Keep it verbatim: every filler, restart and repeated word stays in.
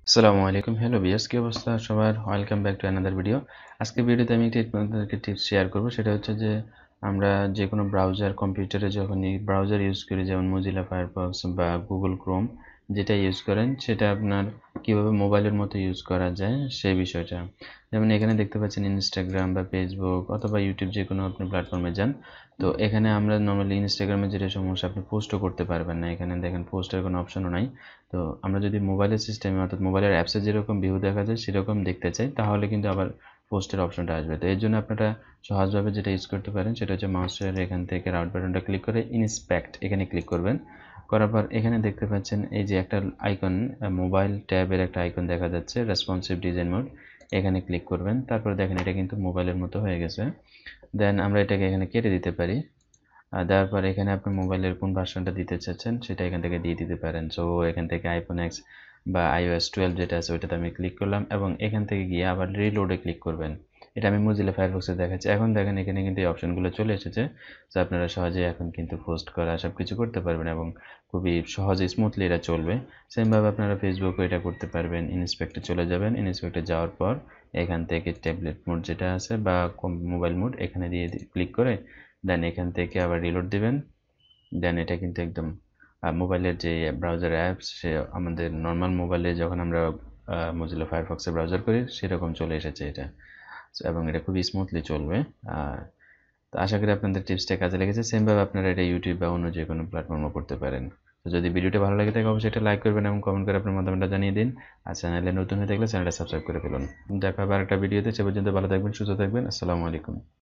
আসসালামু আলাইকুম। Hello viewers, কি অবস্থা সবার? Welcome back to another video. আজকের ভিডিওতে আমি একটি আপনাদেরকে টিপস শেয়ার করব। সেটা হচ্ছে যে আমরা যে কোনো ব্রাউজার কম্পিউটারে যখন এই ব্রাউজার ইউজ করি, যেমন Mozilla Firefox বা Google Chrome, যেটা ইউজ করেন সেটা আপনার কিভাবে মোবাইলের মতো ইউজ করা যায় সেই বিষয়টা। যেমন এখানে দেখতে পাচ্ছেন Instagram বা Facebook অথবা YouTube, যে কোনো আপনি প্ল্যাটফর্মে যান। তো এখানে আমরা নরমালি Instagram এ যেটা সমস্যা, আপনি পোস্টও করতে পারবেন না। এখানে দেখেন পোস্টের কোনো অপশনও নাই। তো আমরা যদি মোবাইলের সিস্টেমে অর্থাৎ মোবাইলের অ্যাপসে যেরকম ভিউ দেখা যায় সেরকম দেখতে চাই, তাহলে কিন্তু আবার পোস্টের অপশনটা আসবে। তো এর জন্য আপনারা সহজভাবে যেটা ইউজ করতে পারেন সেটা হচ্ছে মাউসের এখান থেকে রাউট বাটনটা ক্লিক করে ইনস্পেক্ট এখানে ক্লিক করবেন। করার পর এখানে দেখতে পাচ্ছেন এই যে একটা আইকন, মোবাইল ট্যাবের একটা আইকন দেখা যাচ্ছে, রেসপন্সিভ ডিজাইন মোড। এখানে ক্লিক করবেন। তারপর দেখেন এটা কিন্তু মোবাইলের মতো হয়ে গেছে। দেন আমরা এটাকে এখানে কেটে দিতে পারি। আর দেওয়ার পর এখানে আপনি মোবাইলের কোন ভার্সনটা দিতে চাচ্ছেন সেটা এখান থেকে দিয়ে দিতে পারেন। সো এখান থেকে আইফোন এক্স বা আইওএস টুয়েলভ যেটা আছে ওইটাতে আমি ক্লিক করলাম এবং এখান থেকে গিয়ে আবার রিলোডে ক্লিক করবেন। এটা আমি মোজিলা ফায়ারফক্সে দেখাচ্ছি। এখন দেখেন এখানে কিন্তু এই অপশনগুলো চলে এসেছে। তো আপনারা সহজেই এখন কিন্তু পোস্ট করা সব কিছু করতে পারবেন এবং খুবই সহজে স্মুথলি এটা চলবে। সেমভাবে আপনারা ফেসবুকও এটা করতে পারবেন। ইনস্পেক্টে চলে যাবেন। ইনস্পেক্টে যাওয়ার পর এখান থেকে ট্যাবলেট মোড যেটা আছে বা মোবাইল মোড এখানে দিয়ে ক্লিক করে দেন এখান থেকে আবার রিলোড দিবেন। দেন এটা কিন্তু একদম মোবাইলের যে ব্রাউজার অ্যাপস, সে আমাদের নর্মাল মোবাইলে যখন আমরা মজিলা ফায়ারফক্সে ব্রাউজার করি সেরকম চলে এসেছে এটা। এবং এটা খুবই স্মুথলি চলবে। তো আশা করি আপনাদের টিপসটা কাজে লেগেছে। সেমভাবে আপনারা এটা ইউটিউব বা অন্য যে কোনো প্ল্যাটফর্মও করতে পারেন। তো যদি ভিডিওটা ভালো লাগে থাকে অবশ্যই এটা লাইক করবেন এবং কমেন্ট করে আপনার মতামতটা জানিয়ে দিন। আর চ্যানেলে নতুন হয়ে থাকলে চ্যানেলটা সাবস্ক্রাইব করে ফেলুন। দেখা হবে আরেকটা ভিডিওতে। সে পর্যন্ত ভালো থাকবেন, সুস্থ থাকবেন। আসসালামু আলাইকুম।